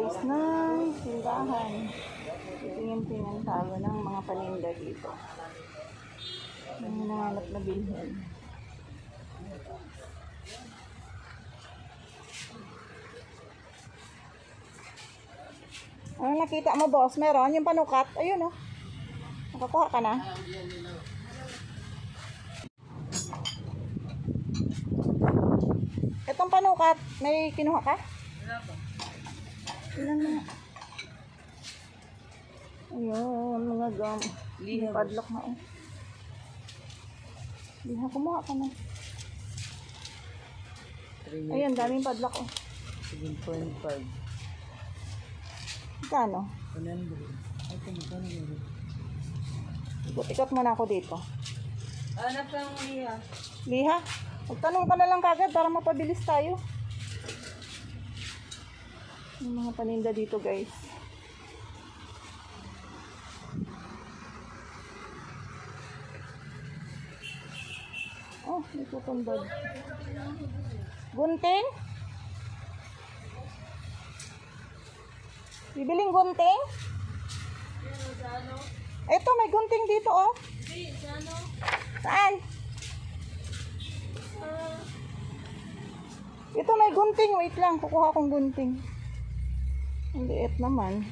guys ng tindahan. Tingin-tingin tayo ng mga paninda dito. Yung nanganap na bilhin. Ano nakita mo, boss? Meron yung panukat. Ayun, oh. Nakakuha ka na? Itong panukat, may kinuha ka? Ilan na? Ayun, mga gum. Liha, padlock na, oh. Liha, kumuha ka na. Ayun, daming padlock, oh. 7.5. Kano? 100. Ay, kano meron? Ikot muna ako dito. Hanap lang liha. Liha? Magtanong ka na lang kagad para mapabilis tayo. Yung mga paninda dito, guys. Oh, may tutumbag. Gunting? Bibiling gunting? Ito, may gunting dito, oh. Saan? Ito, may gunting. Wait lang, kukuha kong gunting. Ang liit naman.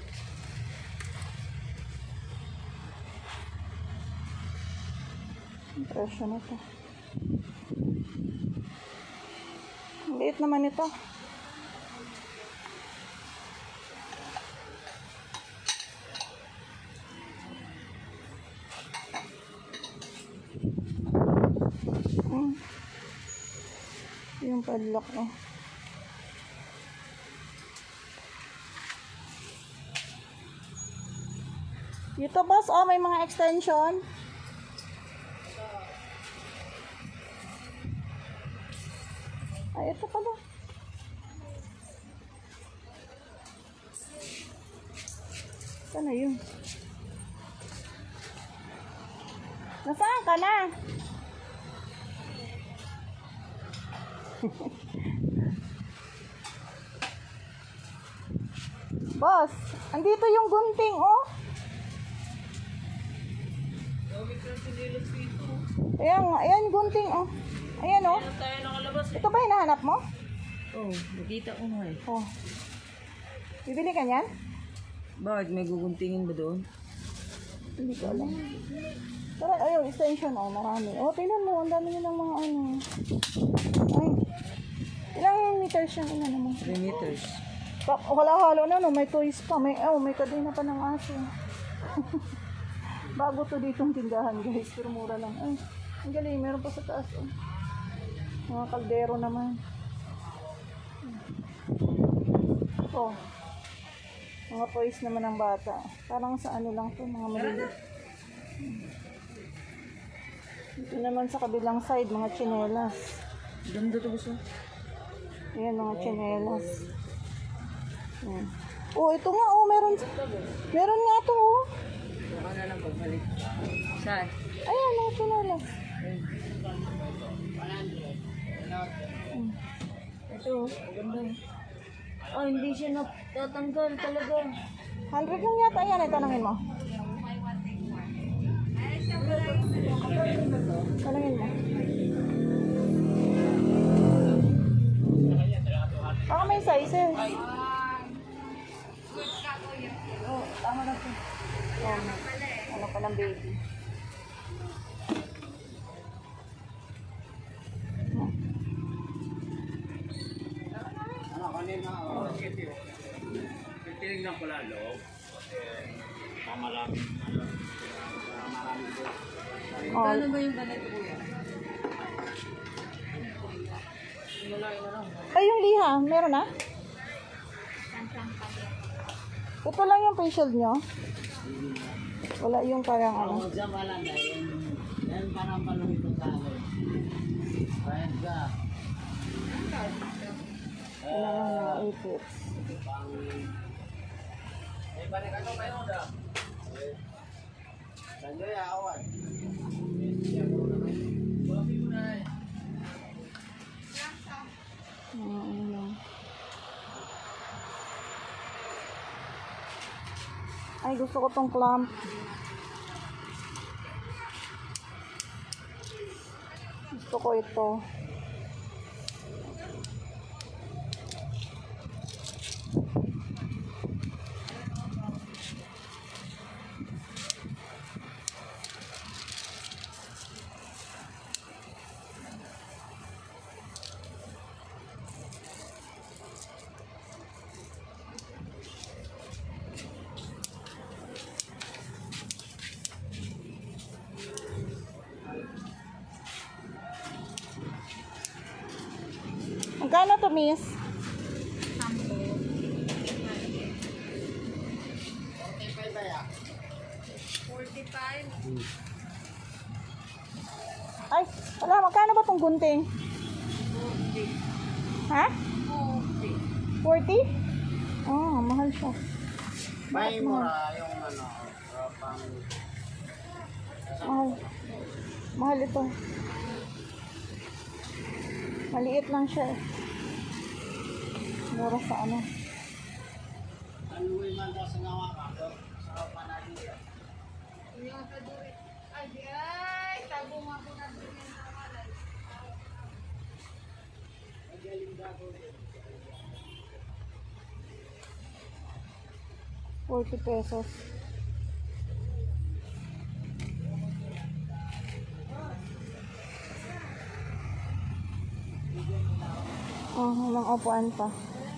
Ang presyo na ito. Ang liit naman ito. Yung padlock, oh. Dito, boss, oh, may mga extension. Ay, ito pala. Saan na yun? Nasaan ka na? Boss, andito yung gunting, oh. Ayan gunting, oh. Ayan, oh. Ito ba hinahanap mo? Oh, nakita ko nga eh. Oh. Bibili ka niyan? Bakit? May guguntingin ba doon? Hindi ko alam. Pero ayun, extension, oh, marami. Oh, tingnan mo, ang dami nilang mga ano. Ay. Ilang meters yung ina naman? 3 meters. Wala halo na, no? May toys pa. May kadena pa ng aso. Bago to ditong tindahan, guys. Pero mura lang. Ay, ang galing. Meron pa sa taas, oh. Mga kaldero naman. Oh. Mga toys naman ng bata. Parang sa ano lang to, mga maliliit. Dito naman sa kabilang side, mga tsinelas. Ganda to gusto. Ayan, mga tsinelas. Ayan. Oh, ito nga, oh, meron nga to, oh. Baka na lang pagbalik. Saan? Ayan, mga tsinelas. Ito, ganda. Oh, hindi siya natatanggal talaga. 100 lang yata. Ayan, tanongin mo. Tanongin mo. Baka may sizes. Oh, tama na ito. Ano pa ng baby. Tinignan ko lang loob. Mamarami. Kano ba yung ganito kuya? Ay, yung liha. Meron na? Ito lang yung facial nyo? Wala yung parang ano. Diyan wala na. Yan parang panong ito sa akin. Bayad ka. Wala lang na ipit. Balik ako kayo na. Sanjay awan. Ay, gusto ko tong clamp. Gusto ko ito. Magkano to, miss? Ay, wala. Magkano ba tong gunting? 40. Ha? 40? Ah, mahal siya. May mura yung pang... Mahal. Mahal ito. Maliit lang siya eh. Mura sa ano. Ano yung man sa ngawa ka? Sa panadira. Ay, tago nga po na din yan sa malay. 40 pesos. Oh, walang upuan pa.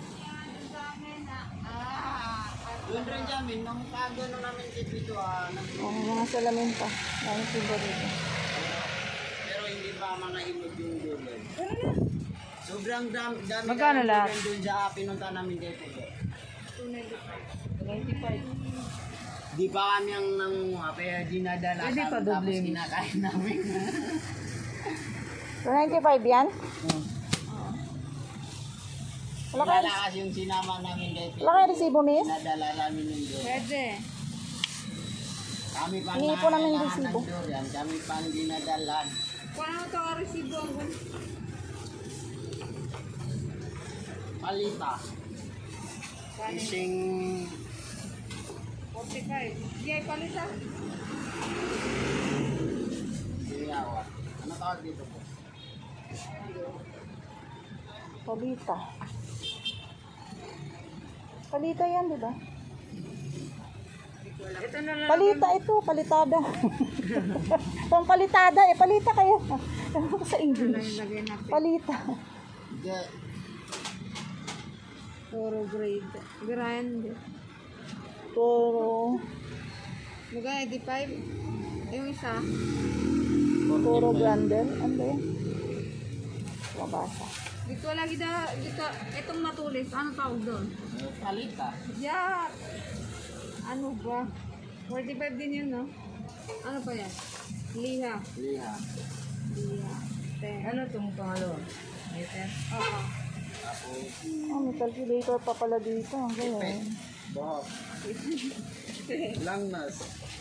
Yun rin jamin, nung kagano namin dito Oh, mga salamin pa. Dahil sibo dito. pero hindi pa mga imod yung dulo. Sobrang dami Magkano lahat? doon sa pinunta namin dito. 95. Di pa kami ang nangunguha, pero dinadala Pwede pa tapos doble. kinakain namin. 95 yan? Wala kayo, Dinala kasi yung sinama namin dito. wala kayo resibo, miss? Dinadala namin yung doon. Pwede. Kami pa Hindi po namin nangangailangan resibo. ng durian, kami pa ang dinadalan. Kung ano ito ka resibo ang Palita. Fishing 45. Sige, palita. Siyawa. Ano tawag dito po? Palita. Palita yan, di ba? Ito na lang. Palita ito, palitada. Pang palitada eh, palita kayo. Ano ko sa English? Lagay natin. Palita. Toro grade. Grande. Toro. Magkano 85? Yung isa. Toro Grandel. Ano ba yan? Mabasa. Dito lagi dito, itong matulis. Ano tawag doon? Palita. Yeah. Ano ba? 45 din yun, no? Ano pa yan? Liha. Liha. Liha. Ano itong pangalo? Meter? Oo. Oh, may calculator pa pala dito. Ang gaya. Bob. Langnos.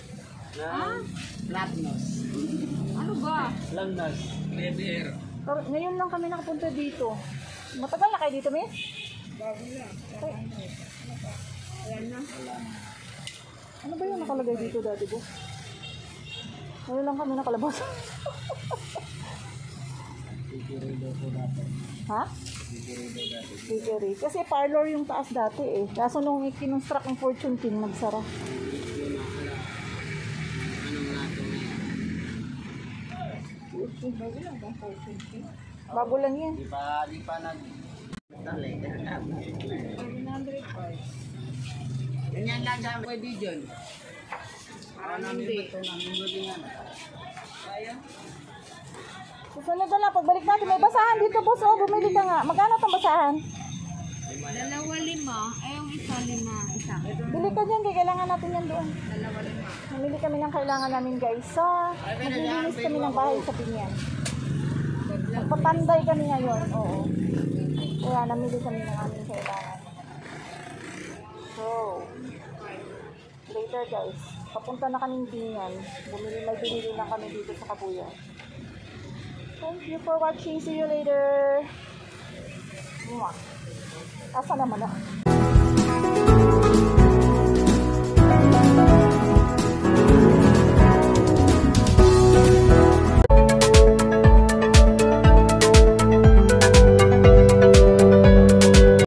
Flatnos. Ano ba? Langnos. Leather. Pero ngayon lang kami nakapunta dito. Matagal na kayo dito, miss? Bago lang. Ay, Ayan na. ano ba yung nakalagay dito dati, bo? Ngayon lang kami nakalabas. Kikirido po dati. Ha? Kikirido dati. Bakery. Kasi parlor yung taas dati eh. Kaso nung ikinonstruct ang Fortune King, nagsara. Yun na pala. Anong nato na yan? Bago lang ba? 450? Bago lang yan. Di pa nag... Later na. 705. Ganyan lang sa pwede dyan. Parang namin hindi. ba ito namin ba din yan? Kaya? Susunod na lang, pagbalik natin, may basahan dito, boss. Oh, bumili ka nga. Magkano itong basahan? 2.5. Eh, yung isa 5. Isa. Bili ka dyan, kaya kailangan natin yan doon. 2.5. Namili kami ng kailangan namin, guys. Sa naglilinis kami ng bahay sa Pinyan. Magpapanday kami ngayon, oo. Kaya namili kami ng aming kailangan. So, later guys, papunta na kaming Pinyan. Binili na kami dito sa Kabuyan. Thank you for watching. See you later. Mwah. Asa naman na?